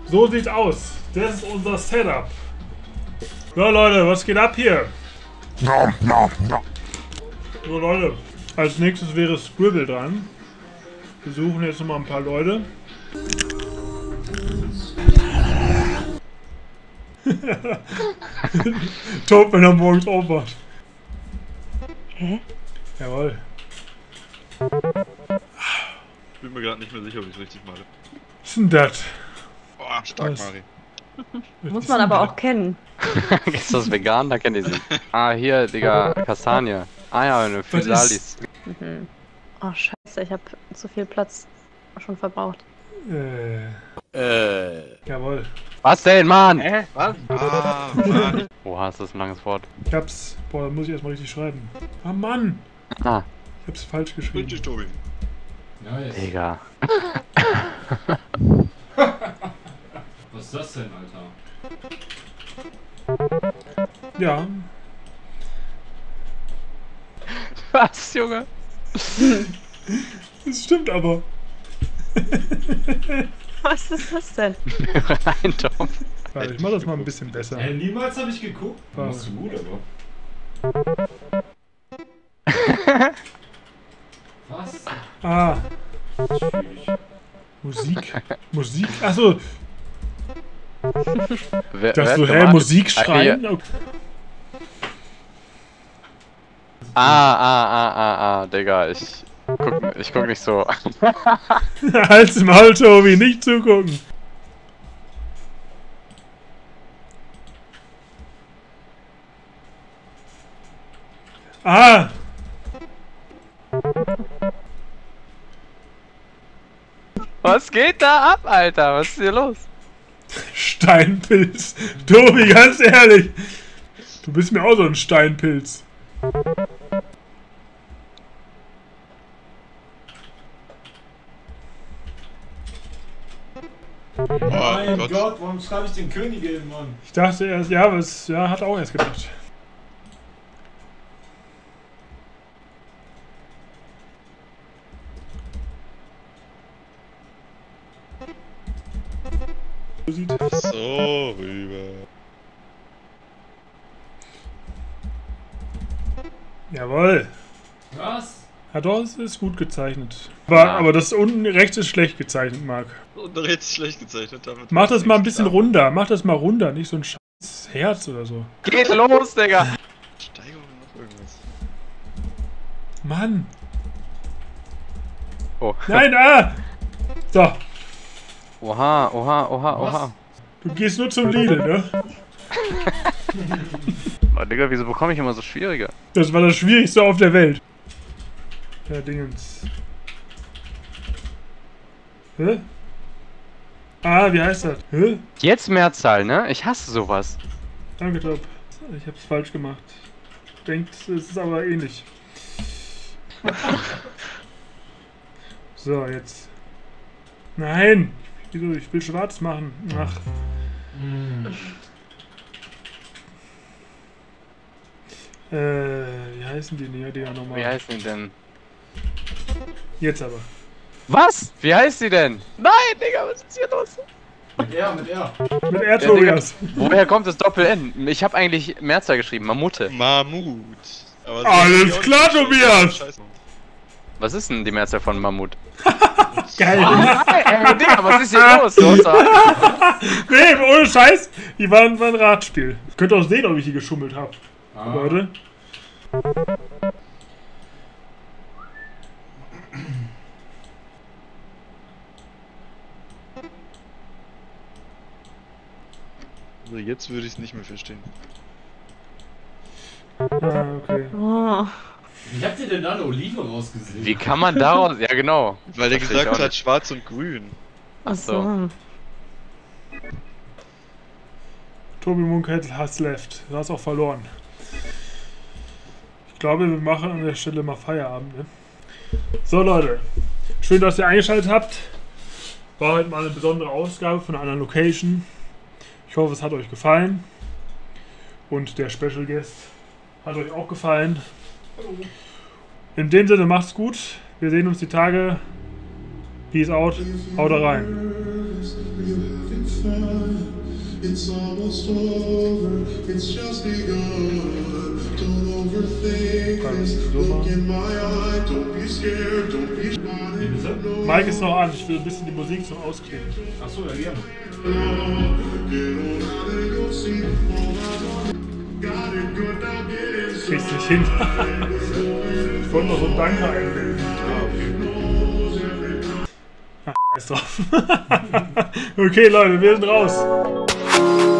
So sieht's aus. Das ist unser Setup. So Leute, was geht ab hier? So Leute, als nächstes wäre Scribble dran. Wir suchen jetzt noch mal ein paar Leute. Top, wenn er morgens aufwacht. Hä? Jawohl. Ich bin mir gerade nicht mehr sicher, ob ich es richtig mache. Was ist denn das? Boah, stark, Was? Mari. Muss man aber auch kennen. Ist das vegan? Da kennt ihr sie. Ah, hier, Digga, Kastanie. Ah ja, eine Physalis. Mhm. Oh scheiße, ich habe zu viel Platz schon verbraucht. Jawohl. Was denn, Mann? Was? Ah, Mann. Oha, ist das ein langes Wort. Ich hab's. Boah, da muss ich erstmal richtig schreiben. Ah Mann! Ah, Ich hab's falsch geschrieben. Richtig, Tobi. Nice. Digga. Was ist das denn, Alter? Ja. Was, Junge? Das stimmt aber. Was ist das denn? Rein, Tom. Warte, ich mach das mal ein bisschen besser. Niemals habe ich geguckt. Warte. Machst du gut, aber. Was? Ah, Schwierig. Musik. Musik. Achso, Wer das hat so, gemacht? Musik schreien? Okay. Digga, ich guck nicht so. Halt's im Maul, Tobi, nicht zugucken. Ah! Was geht da ab, Alter? Was ist hier los? Steinpilz. Tobi, ganz ehrlich. Du bist mir auch so ein Steinpilz. Mein Gott. Gott, warum schreibe ich den Königin, Mann? Ich dachte erst, ja, was, ja, hat auch erst gedacht. So sieht. So, rüber. Jawohl. Was? Ja, doch, es ist gut gezeichnet. Aber das unten rechts ist schlecht gezeichnet, Marc. Und da jetzt schlecht gezeichnet. Damit Mach das mal ein bisschen runder. Mach das mal runder, nicht so ein scheiß Herz oder so. Geht los, Digga! Steigerung noch irgendwas. Mann. Oh. Nein, ah! So, Oha. du gehst nur zum Lidl, ne? Oh, Digga, wieso bekomme ich immer so schwierige? Das war das Schwierigste auf der Welt. Ja, Dingens. Hä? Ah, wie heißt das? Hä? Jetzt Mehrzahl, ne? Ich hasse sowas. Danke, Top. Ich hab's falsch gemacht. Denkt, es ist aber ähnlich. So, jetzt. Nein! Wieso? Ich will schwarz machen. Ach. Wie heißen die Dinger nochmal? Wie heißen die denn? Jetzt aber. Was? Wie heißt die denn? Nein, Digga, was ist hier los? Mit R, mit R. Mit R, Tobias. Woher kommt das Doppel-N? Ich habe eigentlich Mehrzahl geschrieben, Mammute. Mammut. Aber Alles klar, Tobias! Scheiße. Was ist denn die Mehrzahl von Mammut? Geil. Ey, Digga, was ist hier los? Nee, ohne Scheiß. Die waren ein Ratspiel. Könnt ihr auch sehen, ob ich hier geschummelt habe. Leute. Also jetzt würde ich es nicht mehr verstehen. Ah, okay. Oh. Wie habt ihr denn da eine Olive rausgesehen? Wie kann man daraus... Ja, genau. Weil der Verstehe ich gesagt auch hat, nicht. schwarz und grün. Ach so. Tobi Munkett has left. Du hast auch verloren. Ich glaube, wir machen an der Stelle mal Feierabend, ne? So, Leute. Schön, dass ihr eingeschaltet habt. War heute mal eine besondere Ausgabe von einer Location. Ich hoffe, es hat euch gefallen. Und der Special Guest hat euch auch gefallen. In dem Sinne, macht's gut. Wir sehen uns die Tage. Peace out. Haut rein. It's almost over, it's just begun. Don't overthink this, look in my eye. Don't be scared, don't be shy. Mike ist noch an, ich will ein bisschen die Musik zum Ausklingen. Achso, ja, gerne. Kriegst nicht hin. Ich wollte noch so ein Danke einbilden. Ach, scheiß drauf. Okay, Leute, wir sind raus.